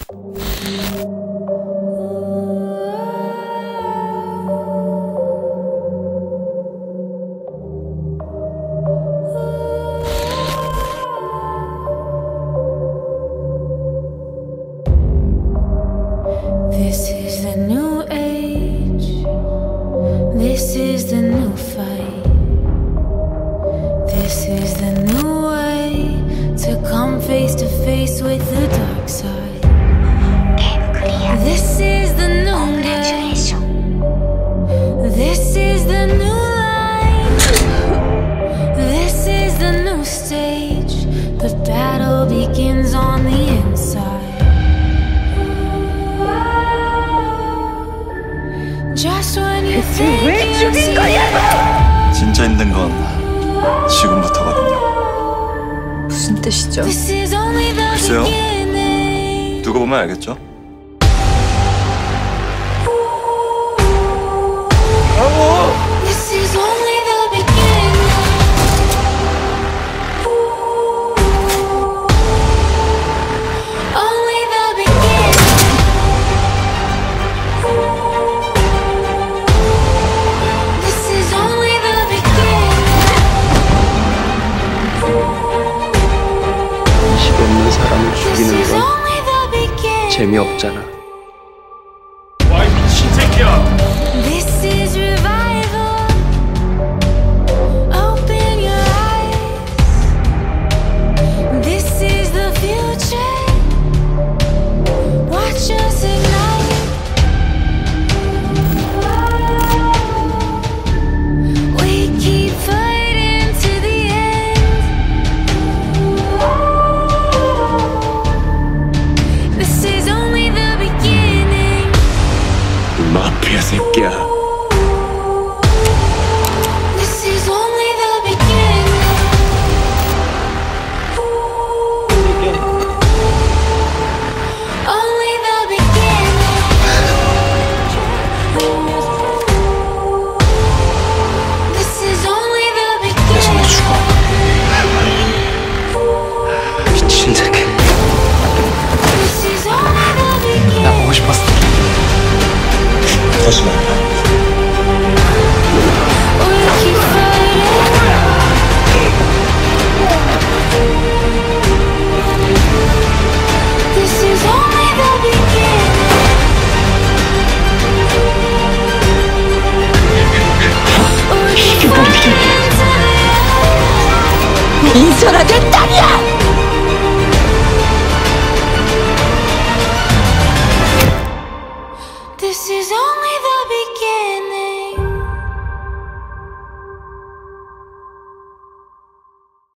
This is the new age. This is the new fight. This is the new way to come face to face with the dark side. This is the new day. This is the new line. This is the new stage. The battle begins on the inside. Just when you think you're 진짜 힘든 건 지금부터거든요. 무슨 뜻이죠? 글쎄요. 두고 보면 알겠죠? 없는 사람을 죽이는 건 재미없잖아. 와, 이 미친 새끼야! This is revival. Open your eyes. This is the future. Watch us ignite. We keep fighting to the end. This is only the beginning. 마피아 새끼야. This is only the beginning. Only the beginning. This is only the beginning. 미친 새끼. This is only the beginning. 나 보고 싶었어. 다시 말해. We keep fighting. This is only the beginning. We keep fighting to the end. 인선하게 딸이야! This is only